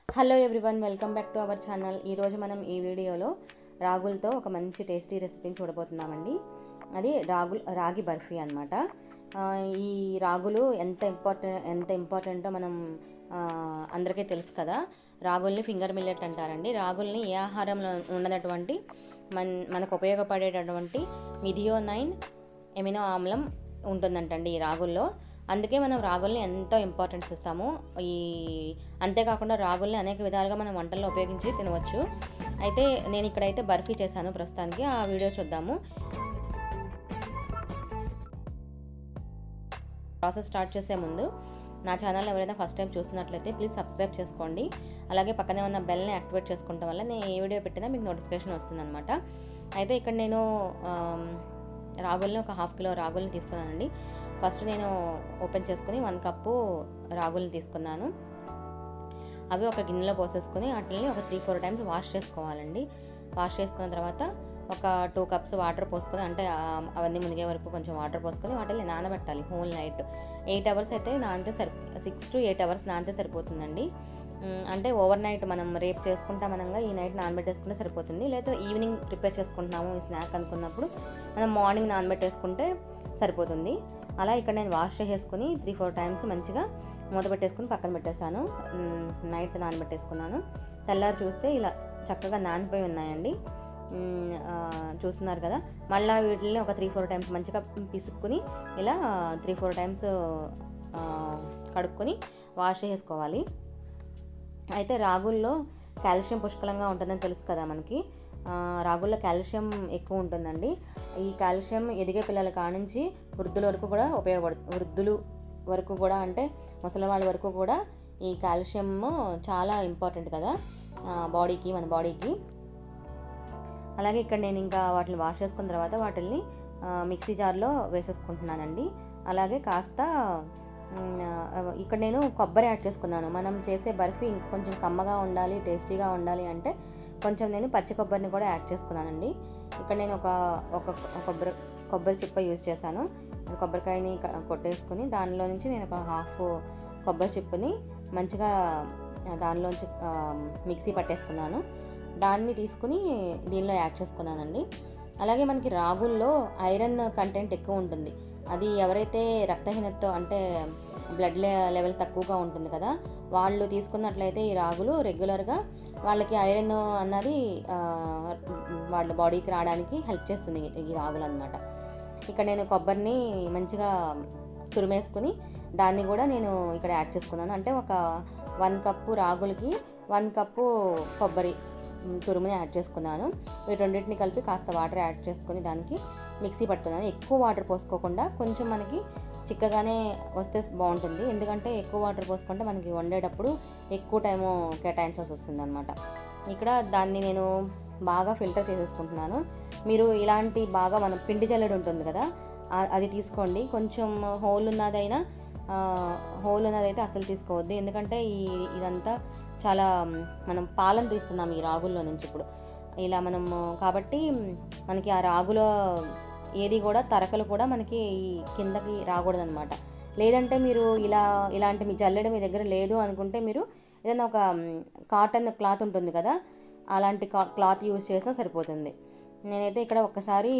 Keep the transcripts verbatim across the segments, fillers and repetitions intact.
Hello everyone, welcome back to our channel. ఈరోజు మనం ఈ వీడియోలో రాగులతో ఒక మంచి టేస్టీ రెసిపీని చూడబోతున్నామండి. అది రాగుల్ రాగి బర్ఫీ అనమాట. ఈ రాగులు ఎంత ఇంపార్టెంట్ ఎంత ఇంపార్టెంటో మనం అందరికీ తెలుసు కదా. రాగుల్ని ఫింగర్ మిల్లెట్ అంటారండి. రాగుల్ని ఏ ఆహారంలో ఉన్నటువంటి మన మనకు ఉపయోగపడేటటువంటి మిథియోనైన్ ఎమినో ఆమ్లం ఉంటుందంటండి ఈ రాగుల్లో. అందుకే మనం రాగుల్ని ఎంతో ఇంపార్టెన్స్ ఇస్తాము. ఈ అంతేకాకుండా రాగుల్ని అనేక విధాలుగా మనం వంటల్లో ఉపయోగించి తినవచ్చు. అయితే నేను ఇక్కడైతే బర్ఫీ చేశాను ప్రస్తుతానికి. ఆ వీడియో చూద్దాము. ప్రాసెస్ స్టార్ట్ చేసే ముందు నా ఛానల్ ఎవరైనా ఫస్ట్ టైం చూస్తున్నట్లయితే ప్లీజ్ సబ్స్క్రైబ్ చేసుకోండి. అలాగే పక్కనే ఉన్న బెల్ని యాక్టివేట్ చేసుకోవడం వల్ల నేను ఏ వీడియో పెట్టినా మీకు నోటిఫికేషన్ వస్తుందన్నమాట. అయితే ఇక్కడ నేను రాగుల్ని ఒక హాఫ్ కిలో రాగుల్ని తీసుకున్నానండి. ఫస్ట్ నేను ఓపెన్ చేసుకుని వన్ కప్పు రాగుల్ని తీసుకున్నాను. అవి ఒక గిన్నెలో పోసేసుకుని వాటిని ఒక త్రీ ఫోర్ టైమ్స్ వాష్ చేసుకోవాలండి. వాష్ చేసుకున్న తర్వాత ఒక టూ కప్స్ వాటర్ పోసుకొని, అంటే అవన్నీ మునిగే వరకు కొంచెం వాటర్ పోసుకొని వాటిని నానబెట్టాలి హోల్ నైట్. ఎయిట్ అవర్స్ అయితే నానితే సరి సిక్స్ టు ఎయిట్ అవర్స్ నానితే సరిపోతుందండి. అంటే ఓవర్ నైట్ మనం రేపు చేసుకుంటామనగా ఈ నైట్ నానబెట్టేసుకుంటే సరిపోతుంది. లేదా ఈవినింగ్ ప్రిపేర్ చేసుకుంటున్నాము ఈ స్నాక్ అనుకున్నప్పుడు మనం మార్నింగ్ నానబెట్టేసుకుంటే సరిపోతుంది. అలా ఇక్కడ నేను వాష్ చేసేసుకుని త్రీ ఫోర్ టైమ్స్ మంచిగా మూత పెట్టేసుకుని పక్కన పెట్టేశాను. నైట్ నానబెట్టేసుకున్నాను. తెల్లారి చూస్తే ఇలా చక్కగా నానిపోయి ఉన్నాయండి. చూస్తున్నారు కదా. మళ్ళీ వీటిని ఒక త్రీ ఫోర్ టైమ్స్ మంచిగా పిసుక్కుని ఇలా త్రీ ఫోర్ టైమ్స్ కడుక్కొని వాష్ చేసుకోవాలి. అయితే రాగుల్లో కాల్షియం పుష్కలంగా ఉంటుందని తెలుసు కదా మనకి. రాగుల్లో కాల్షియం ఎక్కువ ఉంటుందండి. ఈ కాల్షియం ఎదిగే పిల్లల కానించి వృద్ధుల వరకు కూడా ఉపయోగపడుతుంది. వృద్ధులు వరకు కూడా అంటే ముసలి వాళ్ళ వరకు కూడా ఈ కాల్షియం చాలా ఇంపార్టెంట్ కదా బాడీకి, మన బాడీకి. అలాగే ఇక్కడ నేను ఇంకా వాటిని వాష్ చేసుకున్న తర్వాత వాటిని మిక్సీ జార్లో వేసేసుకుంటున్నానండి. అలాగే కాస్త ఇక్కడ నేను కొబ్బరి యాడ్ చేసుకున్నాను. మనం చేసే బర్ఫీ ఇంకా కొంచెం కమ్మగా ఉండాలి, టేస్టీగా ఉండాలి అంటే కొంచెం నేను పచ్చి కొబ్బరిని కూడా యాడ్ చేసుకున్నానండి. ఇక్కడ నేను ఒక ఒక కొబ్బరి కొబ్బరి చిప్ప యూజ్ చేశాను. కొబ్బరికాయని కొట్టేసుకుని దానిలో నుంచి నేను ఒక హాఫ్ కొబ్బరి చిప్పని మంచిగా దానిలోంచి మిక్సీ పట్టేసుకున్నాను. దాన్ని తీసుకుని దీనిలో యాడ్ చేసుకున్నానండి. అలాగే మనకి రాగుల్లో ఐరన్ కంటెంట్ ఎక్కువ ఉంటుంది. అది ఎవరైతే రక్తహీనతతో అంటే బ్లడ్ లెవెల్ తక్కువగా ఉంటుంది కదా వాళ్ళు తీసుకున్నట్లయితే ఈ రాగులు రెగ్యులర్గా వాళ్ళకి ఐరన్ అన్నది వాళ్ళ బాడీకి రావడానికి హెల్ప్ చేస్తుంది ఈ రాగులు అన్నమాట. ఇక్కడ నేను కొబ్బరిని మంచిగా తురిమేసుకుని దాన్ని కూడా నేను ఇక్కడ యాడ్ చేసుకున్నాను. అంటే ఒక వన్ కప్పు రాగులకి వన్ కప్పు కొబ్బరి తురుముని యాడ్ చేసుకున్నాను. వీటి రెండింటిని కలిపి కాస్త వాటర్ యాడ్ చేసుకుని దానికి మిక్సీ పట్టుకున్నాను. ఎక్కువ వాటర్ పోసుకోకుండా కొంచెం మనకి చిక్కగానే వస్తే బాగుంటుంది. ఎందుకంటే ఎక్కువ వాటర్ పోసుకుంటే మనకి వండేటప్పుడు ఎక్కువ టైము కేటాయించాల్సి వస్తుంది అనమాట. ఇక్కడ దాన్ని నేను బాగా ఫిల్టర్ చేసేసుకుంటున్నాను. మీరు ఇలాంటి బాగా మనం పిండి జల్లెడ ఉంటుంది కదా అది తీసుకోండి. కొంచెం హోల్ ఉన్నదైనా హోల్ ఉన్నదైతే అసలు తీసుకోవద్దు. ఎందుకంటే ఈ ఇదంతా చాలా మనం పాలను తీస్తున్నాం ఈ రాగుల్లో నుంచి ఇప్పుడు ఇలా మనము. కాబట్టి మనకి ఆ రాగులో ఏది కూడా తరకలు కూడా మనకి ఈ కిందకి రాకూడదు అనమాట. లేదంటే మీరు ఇలా ఇలాంటి మీ జల్లెడ మీ దగ్గర లేదు అనుకుంటే మీరు ఏదైనా ఒక కాటన్ క్లాత్ ఉంటుంది కదా అలాంటి క్లాత్ యూజ్ చేసినా సరిపోతుంది. నేనైతే ఇక్కడ ఒక్కసారి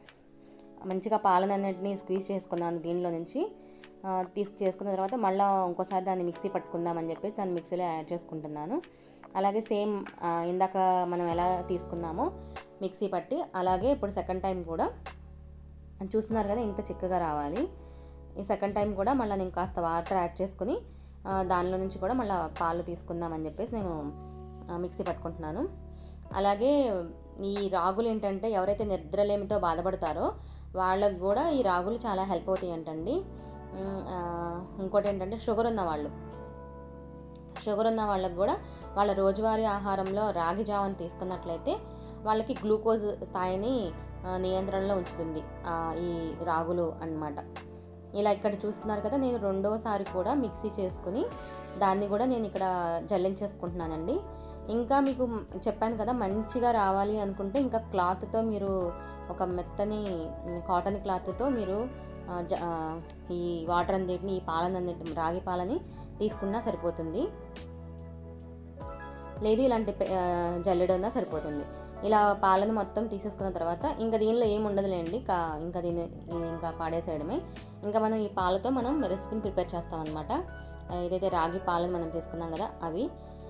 మంచిగా పాలనన్నింటినీ స్క్వీజ్ చేసుకున్నాను దీనిలో నుంచి. తీసి చేసుకున్న తర్వాత మళ్ళీ ఇంకోసారి దాన్ని మిక్సీ పట్టుకుందామని చెప్పేసి దాన్ని మిక్సీలో యాడ్ చేసుకుంటున్నాను. అలాగే సేమ్ ఇందాక మనం ఎలా తీసుకున్నామో మిక్సీ పట్టి అలాగే ఇప్పుడు సెకండ్ టైం కూడా చూస్తున్నారు కదా ఇంత చిక్కగా రావాలి. ఈ సెకండ్ టైం కూడా మళ్ళీ నేను కాస్త వాటర్ యాడ్ చేసుకుని దానిలో నుంచి కూడా మళ్ళీ పాలు తీసుకుందామని చెప్పేసి నేను మిక్సీ పట్టుకుంటున్నాను. అలాగే ఈ రాగులు ఏంటంటే ఎవరైతే నిద్రలేమితో బాధపడతారో వాళ్ళకు కూడా ఈ రాగులు చాలా హెల్ప్ అవుతాయి అంటండి. ఇంకోటి ఏంటంటే షుగర్ ఉన్న వాళ్ళు షుగర్ ఉన్న వాళ్ళకు కూడా వాళ్ళ రోజువారీ ఆహారంలో రాగి జావని తీసుకున్నట్లయితే వాళ్ళకి గ్లూకోజ్ స్థాయిని నియంత్రణలో ఉంచుతుంది ఈ రాగులు అన్నమాట. ఇలా ఇక్కడ చూస్తున్నారు కదా నేను రెండోసారి కూడా మిక్సీ చేసుకుని దాన్ని కూడా నేను ఇక్కడ జల్లించేసుకుంటున్నానండి. ఇంకా మీకు చెప్పాను కదా మంచిగా రావాలి అనుకుంటే ఇంకా క్లాత్తో మీరు ఒక మెత్తని కాటన్ క్లాత్తో మీరు ఈ వాటర్ అన్నిటిని ఈ పాలనన్నిటి రాగి పాలని తీసుకున్నా సరిపోతుంది. లేదు ఇలాంటి జల్లెడ ఉన్నా సరిపోతుంది. ఇలా పాలను మొత్తం తీసేసుకున్న తర్వాత ఇంకా దీనిలో ఏమి ఉండదులేండి, కా ఇంకా దీన్ని ఇంకా పాడేసేయడమే. ఇంకా మనం ఈ పాలతో మనం రెసిపీని ప్రిపేర్ చేస్తాం అనమాట. ఏదైతే రాగి పాలను మనం తీసుకున్నాం కదా అవి.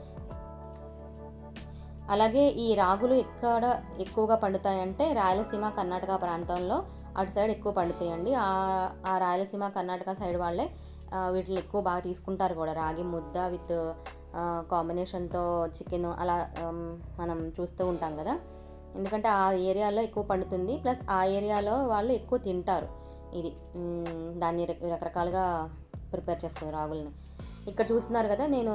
అలాగే ఈ రాగులు ఎక్కడ ఎక్కువగా పండుతాయంటే రాయలసీమ కర్ణాటక ప్రాంతంలో అటు సైడ్ ఎక్కువ పండుతాయండి. ఆ రాయలసీమ కర్ణాటక సైడ్ వాళ్ళే వీటిని ఎక్కువ బాగా తీసుకుంటారు కూడా. రాగి ముద్ద విత్ కాంబినేషన్తో చికెన్ అలా మనం చూస్తూ ఉంటాం కదా, ఎందుకంటే ఆ ఏరియాలో ఎక్కువ పండుతుంది. ప్లస్ ఆ ఏరియాలో వాళ్ళు ఎక్కువ తింటారు ఇది. దాన్ని రకరకాలుగా ప్రిపేర్ చేస్తారు రాగుల్ని. ఇక్కడ చూస్తున్నారు కదా, నేను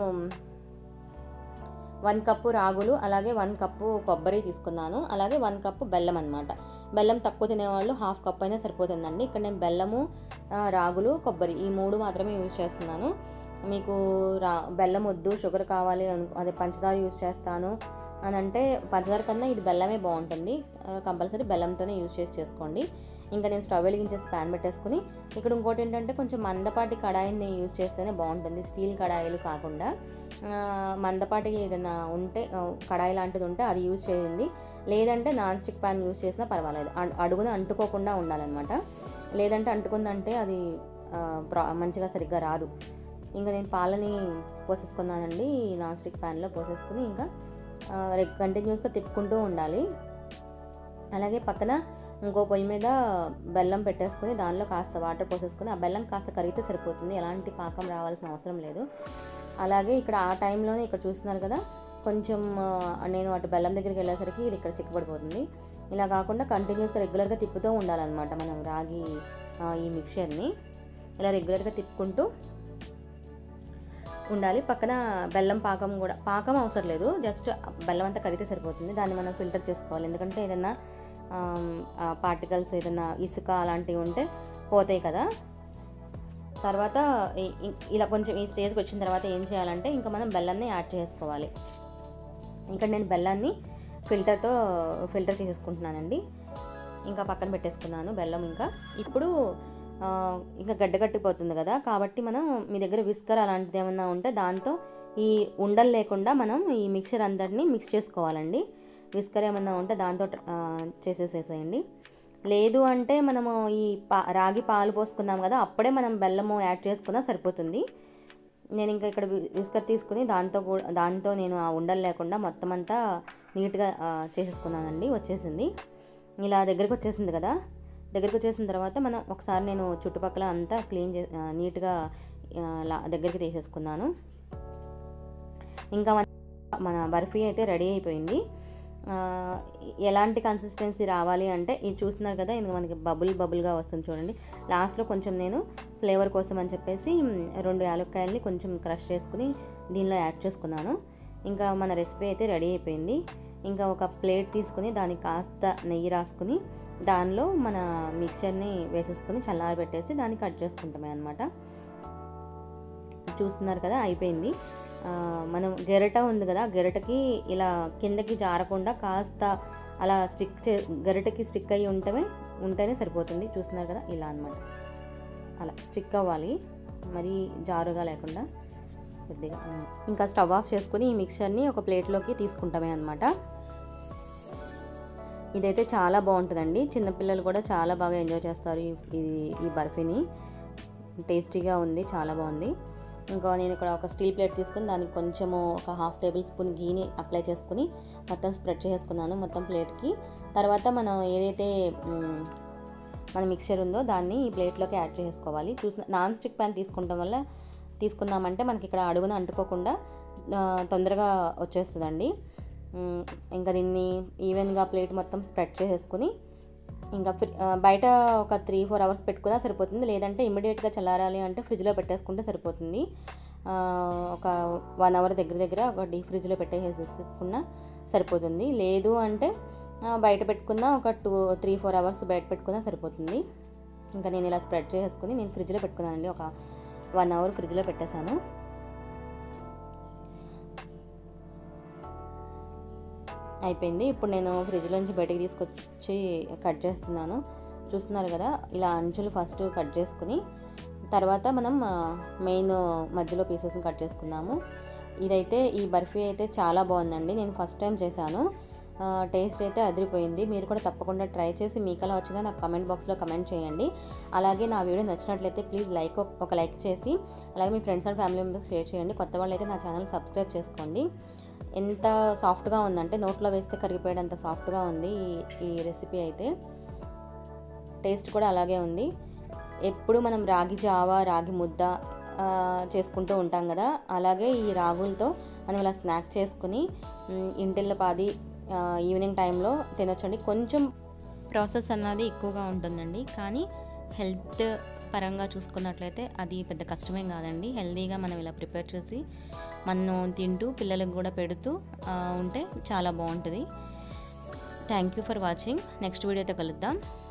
వన్ కప్పు రాగులు అలాగే వన్ కప్పు కొబ్బరి తీసుకున్నాను, అలాగే వన్ కప్పు బెల్లం అనమాట. బెల్లం తక్కువ తినేవాళ్ళు హాఫ్ కప్ అయినా సరిపోతుందండి. ఇక్కడ నేను బెల్లము, రాగులు, కొబ్బరి ఈ మూడు మాత్రమే యూజ్ చేస్తున్నాను. మీకు రా బెల్లం వద్దు, షుగర్ కావాలి అను అదే పంచదార యూజ్ చేస్తాను అని అంటే పంచదార కన్నా ఇది బెల్లమే బాగుంటుంది. కంపల్సరీ బెల్లంతోనే యూజ్ చేసి చేసుకోండి. ఇంకా నేను స్టవ్ వెలిగించేసి ప్యాన్ పెట్టేసుకుని, ఇక్కడ ఇంకోటి ఏంటంటే కొంచెం మందపాటి కడాయిని యూజ్ చేస్తేనే బాగుంటుంది, స్టీల్ కడాయిలు కాకుండా. మందపాటి ఏదైనా ఉంటే కడాయి లాంటిది ఉంటే అది యూజ్ చేయండి, లేదంటే నాన్ స్టిక్ ప్యాన్ యూజ్ చేసినా పర్వాలేదు. అడుగున అంటుకోకుండా ఉండాలన్నమాట, లేదంటే అంటుకుందంటే అది మంచిగా సరిగ్గా రాదు. ఇంకా నేను పాలని పోసేసుకున్నానండి నాన్ స్టిక్ ప్యాన్లో పోసేసుకుని, ఇంకా కంటిన్యూస్గా తిప్పుకుంటూ ఉండాలి. అలాగే పక్కన ఇంకో పొయ్యి మీద బెల్లం పెట్టేసుకుని దానిలో కాస్త వాటర్ పోసేసుకుని ఆ బెల్లం కాస్త కరిగితే సరిపోతుంది, ఎలాంటి పాకం రావాల్సిన అవసరం లేదు. అలాగే ఇక్కడ ఆ టైంలోనే ఇక్కడ చూస్తున్నారు కదా, కొంచెం నేను అటు బెల్లం దగ్గరికి వెళ్ళేసరికి ఇది ఇక్కడ చిక్కబడిపోతుంది. ఇలా కాకుండా కంటిన్యూస్గా రెగ్యులర్గా తిప్పుతూ ఉండాలన్నమాట మనం రాగి ఈ మిక్చర్ని. ఇలా రెగ్యులర్గా తిప్పుకుంటూ ఉండాలి. పక్కన బెల్లం పాకం కూడా, పాకం అవసరం లేదు, జస్ట్ బెల్లం అంతా కరిగితే సరిపోతుంది. దాన్ని మనం ఫిల్టర్ చేసుకోవాలి, ఎందుకంటే ఏదైనా పార్టికల్స్ ఏదైనా ఇసుక అలాంటివి ఉంటే పోతాయి కదా. తర్వాత ఇలా కొంచెం ఈ స్టేజ్కి వచ్చిన తర్వాత ఏం చేయాలంటే ఇంకా మనం బెల్లాన్ని యాడ్ చేసుకోవాలి. ఇంకా నేను బెల్లాన్ని ఫిల్టర్తో ఫిల్టర్ చేసుకుంటున్నానండి. ఇంకా పక్కన పెట్టేసుకున్నాను బెల్లం. ఇంకా ఇప్పుడు ఇంకా గడ్డ కట్టిపోతుంది కదా, కాబట్టి మనం మీ దగ్గర విస్కర్ అలాంటిది ఏమన్నా ఉంటే దాంతో ఈ ఉండలు లేకుండా మనం ఈ మిక్చర్ అంతటిని మిక్స్ చేసుకోవాలండి. విస్కర్ ఏమన్నా ఉంటే దాంతో చేసేసేసేయండి. లేదు అంటే మనము ఈ పా రాగి పాలు పోసుకున్నాం కదా, అప్పుడే మనం బెల్లము యాడ్ చేసుకున్నా సరిపోతుంది. నేను ఇంకా ఇక్కడ విస్కర్ తీసుకుని దాంతో కూడా దాంతో నేను ఆ ఉండలు లేకుండా మొత్తం అంతా నీట్గా చేసేసుకున్నానండి. వచ్చేసింది, ఇలా దగ్గరికి వచ్చేసింది కదా. దగ్గరికి వచ్చేసిన తర్వాత మనం ఒకసారి నేను చుట్టుపక్కల అంతా క్లీన్ చే నీట్గా దగ్గరికి తీసేసుకున్నాను. ఇంకా మన బర్ఫీ అయితే రెడీ అయిపోయింది. ఎలాంటి కన్సిస్టెన్సీ రావాలి అంటే ఇది చూస్తున్నారు కదా, ఇది మనకి బబుల్ బబుల్గా వస్తుంది చూడండి. లాస్ట్లో కొంచెం నేను ఫ్లేవర్ కోసం అని చెప్పేసి రెండు యాలక్కాయలని కొంచెం క్రష్ చేసుకుని దీనిలో యాడ్ చేసుకున్నాను. ఇంకా మన రెసిపీ అయితే రెడీ అయిపోయింది. ఇంకా ఒక ప్లేట్ తీసుకుని దానికి కాస్త నెయ్యి రాసుకుని దానిలో మన మిక్చర్ని వేసేసుకొని చల్లారి పెట్టేసి దాన్ని కట్ చేసుకుంటామే అన్నమాట. చూస్తున్నారు కదా, అయిపోయింది. మనం గెరట ఉంది కదా, గెరటకి ఇలా కిందకి జారకుండా కాస్త అలా స్టిక్ చే గెరటకి స్టిక్ అయ్యి ఉంటమే ఉంటేనే సరిపోతుంది. చూస్తున్నారు కదా, ఇలా అన్నమాట. అలా స్టిక్ అవ్వాలి, మరీ జారుగా లేకుండా కొద్దిగా. ఇంకా స్టవ్ ఆఫ్ చేసుకుని ఈ మిక్చర్ని ఒక ప్లేట్లోకి తీసుకుంటామే అన్నమాట. ఇదైతే చాలా బాగుంటుందండి, చిన్నపిల్లలు కూడా చాలా బాగా ఎంజాయ్ చేస్తారు ఈ ఈ బర్ఫీని. టేస్టీగా ఉంది, చాలా బాగుంది. ఇంకా నేను ఇక్కడ ఒక స్టీల్ ప్లేట్ తీసుకుని దానికి కొంచెము ఒక హాఫ్ టేబుల్ స్పూన్ గీని అప్లై చేసుకుని మొత్తం స్ప్రెడ్ చేసుకున్నాను మొత్తం ప్లేట్కి. తర్వాత మనం ఏదైతే మన మిక్చర్ ఉందో దాన్ని ఈ ప్లేట్లోకి యాడ్ చేసుకోవాలి. చూసిన నాన్ స్టిక్ ప్యాన్ తీసుకుంటాం వల్ల తీసుకున్నామంటే మనకి ఇక్కడ అడుగున అంటుకోకుండా తొందరగా వచ్చేస్తుందండి. ఇంకా దీన్ని ఈవెన్గా ప్లేట్ మొత్తం స్ప్రెడ్ చేసేసుకుని ఇంకా ఫ్రి బయట ఒక త్రీ ఫోర్ అవర్స్ పెట్టుకున్నా సరిపోతుంది, లేదంటే ఇమ్మీడియట్గా చల్లారాలి అంటే ఫ్రిడ్జ్లో పెట్టేసుకుంటే సరిపోతుంది. ఒక వన్ అవర్ దగ్గర దగ్గర ఒక డీప్ ఫ్రిడ్జ్లో పెట్టేసేసుకున్నా సరిపోతుంది. లేదు అంటే బయట పెట్టుకున్నా ఒక టూ త్రీ ఫోర్ అవర్స్ బయట పెట్టుకున్నా సరిపోతుంది. ఇంకా నేను ఇలా స్ప్రెడ్ చేసుకుని నేను ఫ్రిడ్జ్లో పెట్టుకున్నానండి, ఒక వన్ అవర్ ఫ్రిడ్జ్లో పెట్టేశాను. అయిపోయింది. ఇప్పుడు నేను ఫ్రిడ్జ్లోంచి బయటకు తీసుకొచ్చి కట్ చేస్తున్నాను. చూస్తున్నారు కదా, ఇలా అంచులు ఫస్ట్ కట్ చేసుకుని తర్వాత మనం మెయిన్ మధ్యలో పీసెస్ని కట్ చేసుకున్నాము. ఇదైతే ఈ బర్ఫీ అయితే చాలా బాగుందండి. నేను ఫస్ట్ టైం చేశాను. టేస్ట్ అయితే అదిరిపోయింది. మీరు కూడా తప్పకుండా ట్రై చేసి మీకు ఎలా వచ్చిందో నాకు కమెంట్ బాక్స్లో కమెంట్ చేయండి. అలాగే నా వీడియో నచ్చినట్లయితే ప్లీజ్ లైక్ ఒక లైక్ చేసి అలాగే మీ friends and family members share చేయండి. కొత్త వాళ్ళు అయితే నా ఛానల్ సబ్స్క్రైబ్ చేసుకోండి. ఎంత సాఫ్ట్గా ఉందంటే నోట్లో వేస్తే కరిగిపోయేంత సాఫ్ట్గా ఉంది ఈ రెసిపీ అయితే. టేస్ట్ కూడా అలాగే ఉంది. ఎప్పుడు మనం రాగి జావా రాగి ముద్ద చేసుకుంటూ ఉంటాం కదా, అలాగే ఈ రాగులతో మనం ఇలా స్నాక్ చేసుకుని ఇంటిల్లపాది ఈవినింగ్ టైంలో తినొచ్చండి. కొంచెం ప్రాసెస్ అన్నది ఎక్కువగా ఉంటుందండి, కానీ హెల్త్ పరంగా చూసుకున్నట్లయితే అది పెద్ద కష్టమేం కాదండి. హెల్తీగా మనం ఇలా ప్రిపేర్ చేసి మనం తింటూ పిల్లలకు కూడా పెడుతూ ఉంటే చాలా బాగుంటుంది. Thank you for watching. Next వీడియోతో కలుద్దాం.